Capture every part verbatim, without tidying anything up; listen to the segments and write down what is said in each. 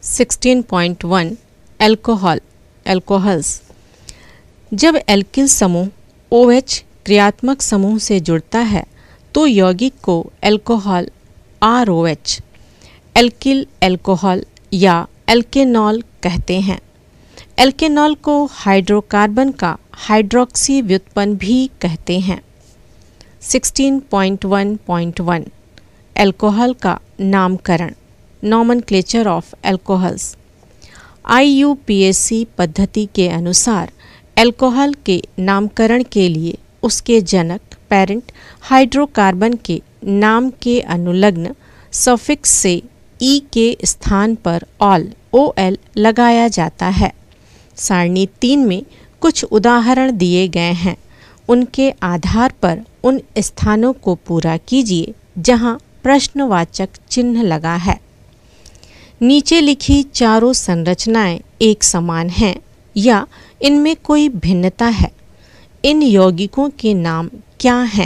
Sixteen point one alcohol alcohols. जब alkyl समूह OH क्रियात्मक समूह से जुड़ता है तो यौगिक को alcohol R O H alkyl alcohol या एल्केनॉल कहते हैं। एल्केनॉल को हाइड्रोकार्बन का हाइड्रोक्सी व्युत्पन्न भी कहते हैं। Sixteen point one point one alcohol का नामकरण nomenclature of alcohols. I U P A C पद्धति के अनुसार एल्कोहल के नामकरण के लिए उसके जनक पेरेंट हाइड्रोकार्बन के नाम के अनुलग्न सफिक्स से ई के स्थान पर ऑल ओ एल लगाया जाता है। सारणी तीन में कुछ उदाहरण दिए गए हैं, उनके आधार पर उन स्थानों को पूरा कीजिए जहां प्रश्नवाचक चिन्ह लगा है। नीचे लिखी चारों संरचनाएं एक समान हैं या इनमें कोई भिन्नता है। इन यौगिकों के नाम क्या हैं?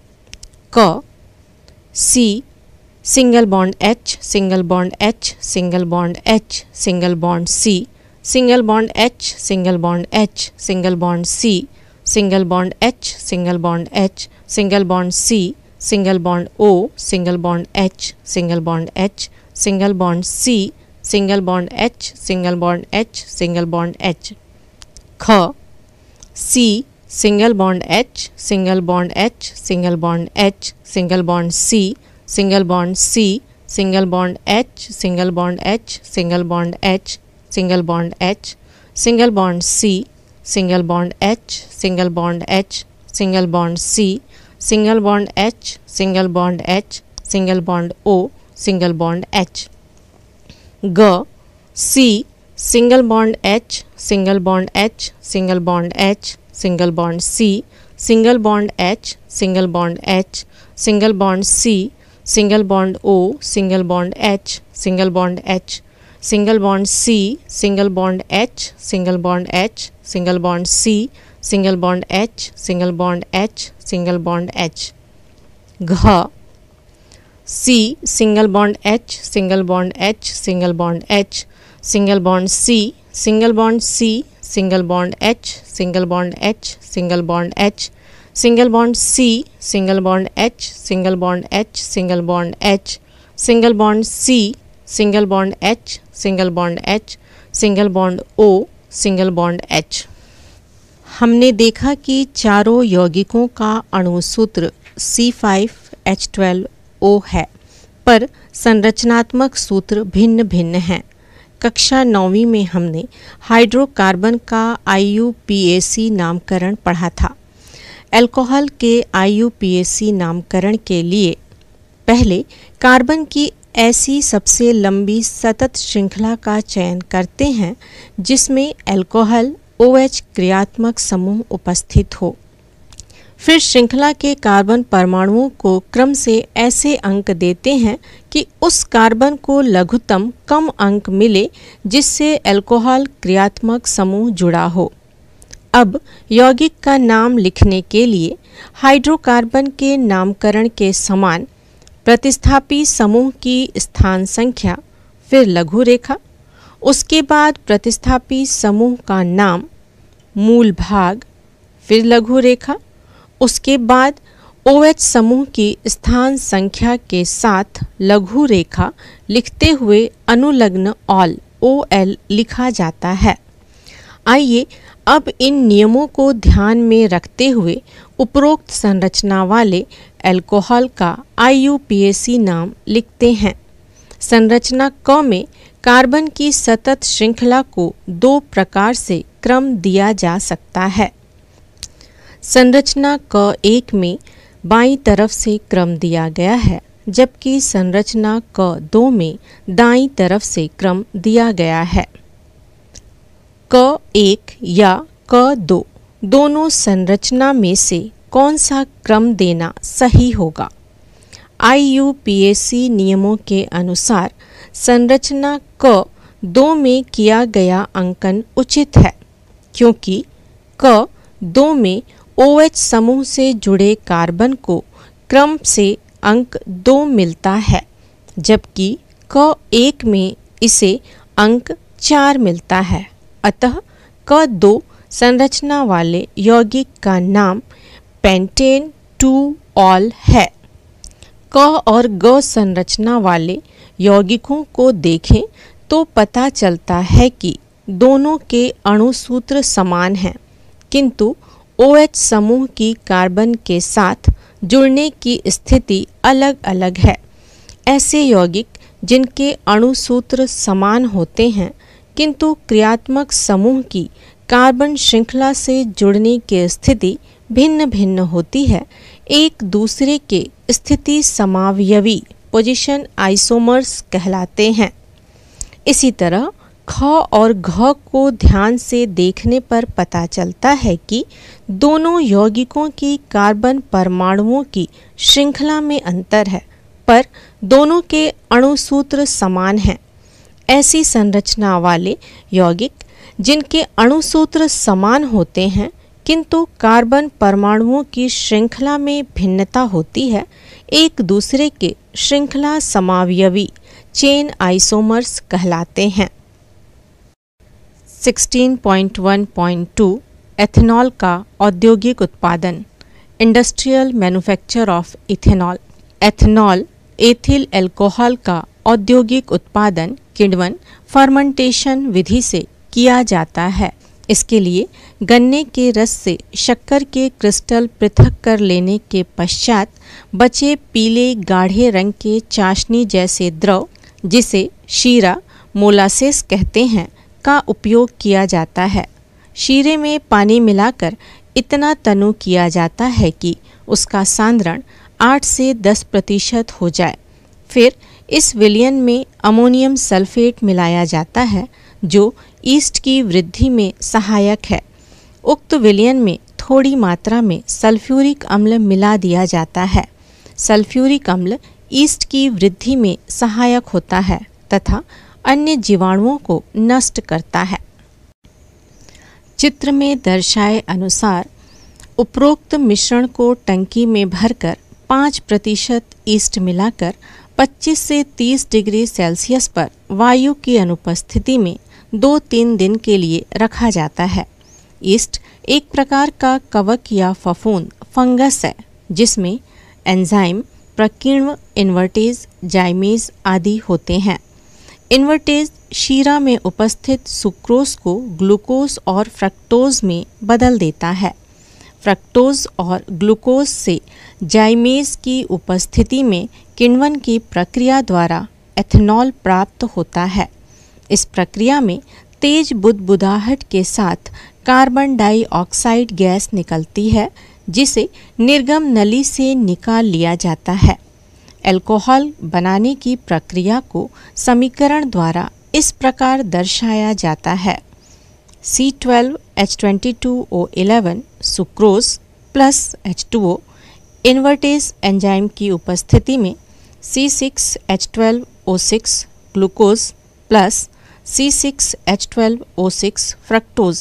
क C single bond H single bond H single bond H single bond C single bond H single bond H single bond C single bond H single bond H single bond C single bond O single bond H single bond H single bond C single bond H single bond H single bond H। ख C single bond H single bond H single bond H single bond C single bond C single bond H single bond H single bond H single bond H single bond C single bond H single bond H single bond C single bond H single bond H single bond O single bond H। ग C single bond H single bond H single bond H single bond C single bond H single bond H single bond C single bond O single bond H single bond H single bond C single bond H single bond H single bond C single bond H single bond H single bond H। घ C single bond H single bond H single bond H single bond C single bond C single bond H single bond H single bond H single bond C single bond H single bond H single bond H single bond C single bond H single bond H single bond O single bond H। हमने देखा कि चारों यौगिकों का अणु सूत्र C five H twelve O है, पर संरचनात्मक सूत्र भिन्न भिन्न हैं। कक्षा नौवीं में हमने हाइड्रोकार्बन का आई यू पी ए सी नामकरण पढ़ा था। एल्कोहल के आई यू पी ए सी नामकरण के लिए पहले कार्बन की ऐसी सबसे लंबी सतत श्रृंखला का चयन करते हैं जिसमें एल्कोहल OH क्रियात्मक समूह उपस्थित हो। फिर श्रृंखला के कार्बन परमाणुओं को क्रम से ऐसे अंक देते हैं कि उस कार्बन को लघुत्तम कम अंक मिले जिससे एल्कोहल क्रियात्मक समूह जुड़ा हो। अब यौगिक का नाम लिखने के लिए हाइड्रोकार्बन के नामकरण के समान प्रतिस्थापी समूह की स्थान संख्या, फिर लघु रेखा, उसके बाद प्रतिस्थापी समूह का नाम, मूल भाग, फिर लघु रेखा, उसके बाद OH समूह की स्थान संख्या के साथ लघु रेखा लिखते हुए अनुलग्न ऑल O L लिखा जाता है। आइए अब इन नियमों को ध्यान में रखते हुए उपरोक्त संरचना वाले एल्कोहल का आई यू पी ए सी नाम लिखते हैं। संरचना क में कार्बन की सतत श्रृंखला को दो प्रकार से क्रम दिया जा सकता है। संरचना क एक में बाईं तरफ से क्रम दिया गया है, जबकि संरचना क दो में दाईं तरफ से क्रम दिया गया है। क एक या क दो दोनों संरचना में से कौन सा क्रम देना सही होगा? आई यू पी ए सी नियमों के अनुसार संरचना क दो में किया गया अंकन उचित है, क्योंकि क दो में OH समूह से जुड़े कार्बन को क्रम से अंक दो मिलता है, जबकि क एक में इसे अंक चार मिलता है। अतः क दो संरचना वाले यौगिक का नाम पेंटेन टू ऑल है। क और ग संरचना वाले यौगिकों को देखें तो पता चलता है कि दोनों के अणुसूत्र समान हैं, किंतु OH समूह की कार्बन के साथ जुड़ने की स्थिति अलग अलग है। ऐसे यौगिक जिनके अणुसूत्र समान होते हैं किंतु क्रियात्मक समूह की कार्बन श्रृंखला से जुड़ने की स्थिति भिन्न भिन्न होती है, एक दूसरे के स्थिति समावयवी पोजीशन आइसोमर्स कहलाते हैं। इसी तरह ख और घ को ध्यान से देखने पर पता चलता है कि दोनों यौगिकों की कार्बन परमाणुओं की श्रृंखला में अंतर है, पर दोनों के अणुसूत्र समान हैं। ऐसी संरचना वाले यौगिक जिनके अणुसूत्र समान होते हैं किंतु कार्बन परमाणुओं की श्रृंखला में भिन्नता होती है, एक दूसरे के श्रृंखला समावयवी चेन आइसोमर्स कहलाते हैं। सोलह पॉइंट एक पॉइंट दो एथेनॉल का औद्योगिक उत्पादन, industrial manufacture of ethanol. Ethanol ethyl alcohol का औद्योगिक उत्पादन किण्वन फर्मेंटेशन विधि से किया जाता है। इसके लिए गन्ने के रस से शक्कर के क्रिस्टल पृथक कर लेने के पश्चात बचे पीले गाढ़े रंग के चाशनी जैसे द्रव, जिसे शीरा मोलासेस कहते हैं, का उपयोग किया जाता है। शीरे में पानी मिलाकर इतना तनु किया जाता है कि उसका सांद्रण आठ से दस प्रतिशत हो जाए। फिर इस विलयन में अमोनियम सल्फेट मिलाया जाता है जो ईस्ट की वृद्धि में सहायक है। उक्त विलयन में थोड़ी मात्रा में सल्फ्यूरिक अम्ल मिला दिया जाता है। सल्फ्यूरिक अम्ल ईस्ट की वृद्धि में सहायक होता है तथा अन्य जीवाणुओं को नष्ट करता है। चित्र में दर्शाए अनुसार उपरोक्त मिश्रण को टंकी में भरकर पाँच प्रतिशत ईस्ट मिलाकर पच्चीस से तीस डिग्री सेल्सियस पर वायु की अनुपस्थिति में दो तीन दिन के लिए रखा जाता है। ईस्ट एक प्रकार का कवक या फफूंद फंगस है जिसमें एंजाइम, प्रकीर्ण, इन्वर्टेज, जाइमेज आदि होते हैं। इन्वर्टेज शीरा में उपस्थित सुक्रोज को ग्लूकोज और फ्रक्टोज में बदल देता है। फ्रक्टोज और ग्लूकोज से जाइमेज की उपस्थिति में किण्वन की प्रक्रिया द्वारा एथेनॉल प्राप्त होता है। इस प्रक्रिया में तेज बुदबुदाहट के साथ कार्बन डाइऑक्साइड गैस निकलती है जिसे निर्गम नली से निकाल लिया जाता है। अल्कोहल बनाने की प्रक्रिया को समीकरण द्वारा इस प्रकार दर्शाया जाता है। C twelve H twenty two O eleven sucrose plus H two O invertase enzyme की उपस्थिति में C six H twelve O six glucose plus C six H twelve O six fructose.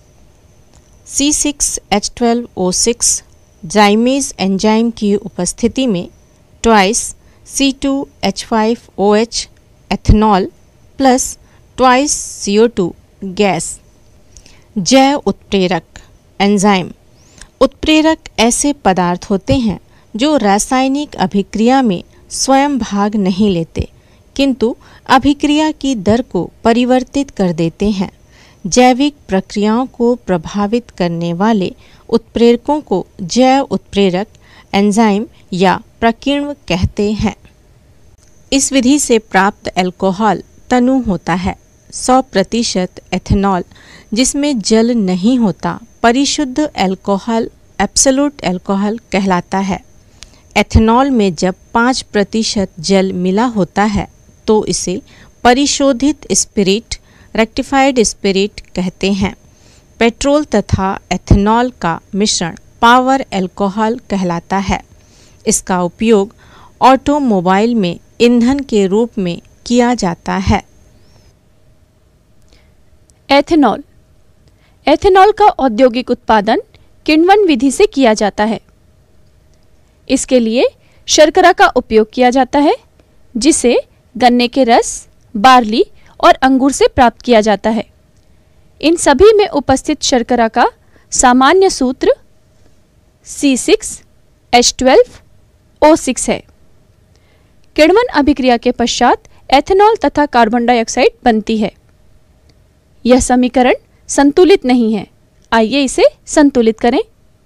C six H twelve O six zymase enzyme की उपस्थिति में twice C two H five O H ethanol plus twice C O two gas. जैव उत्प्रेरक enzyme. उत्प्रेरक ऐसे पदार्थ होते हैं जो रासायनिक अभिक्रिया में स्वयं भाग नहीं लेते किंतु अभिक्रिया की दर को परिवर्तित कर देते हैं। जैविक प्रक्रियाओं को प्रभावित करने वाले उत्प्रेरकों को जैव उत्प्रेरक एंजाइम या प्रकीर्ण कहते हैं। इस विधि से प्राप्त अल्कोहल तनु होता है। सौ प्रतिशत एथेनॉल जिसमें जल नहीं होता परिशुद्ध अल्कोहल एब्सोल्यूट अल्कोहल कहलाता है। एथेनॉल में जब पाँच प्रतिशत जल मिला होता है तो इसे परिशोधित स्पिरिट रेक्टिफाइड स्पिरिट कहते हैं। पेट्रोल तथा एथेनॉल का मिश्रण पावर अल्कोहल कहलाता है। इसका उपयोग ऑटोमोबाइल में ईंधन के रूप में किया जाता है। एथेनॉल। एथेनॉल का औद्योगिक उत्पादन किण्वन विधि से किया जाता है। इसके लिए शर्करा का उपयोग किया जाता है जिसे गन्ने के रस, बार्ली और अंगूर से प्राप्त किया जाता है। इन सभी में उपस्थित शर्करा का सामान्य सूत्र C six H twelve O six है। किण्वन अभिक्रिया के पश्चात एथेनॉल तथा कार्बन डाइऑक्साइड बनती है। यह समीकरण संतुलित नहीं है, आइए इसे संतुलित करें।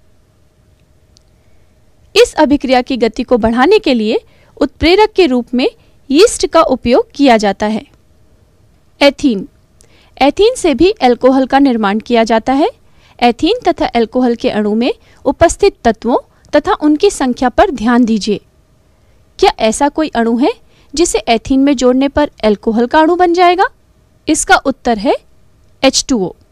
इस अभिक्रिया की गति को बढ़ाने के लिए उत्प्रेरक के रूप में यीस्ट का उपयोग किया जाता है। एथीन एथीन से भी अल्कोहल का निर्माण किया जाता है। एथीन तथा अल्कोहल के अणु में उपस्थित तत्वों तथा उनकी संख्या पर ध्यान दीजिए। क्या ऐसा कोई अणु है जिसे एथीन में जोड़ने पर अल्कोहल का अणु बन जाएगा? इसका उत्तर है एच टू ओ।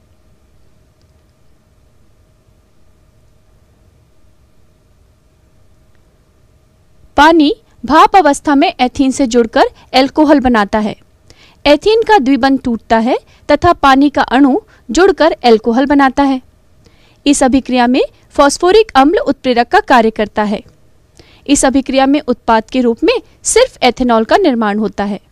पानी भाप अवस्था में एथीन से जुड़कर अल्कोहल बनाता है। एथीन का द्विबंध टूटता है तथा पानी का अणु जुड़कर अल्कोहल बनाता है। इस अभिक्रिया में फास्फोरिक अम्ल उत्प्रेरक का कार्य करता है। इस अभिक्रिया में उत्पाद के रूप में सिर्फ एथेनॉल का निर्माण होता है।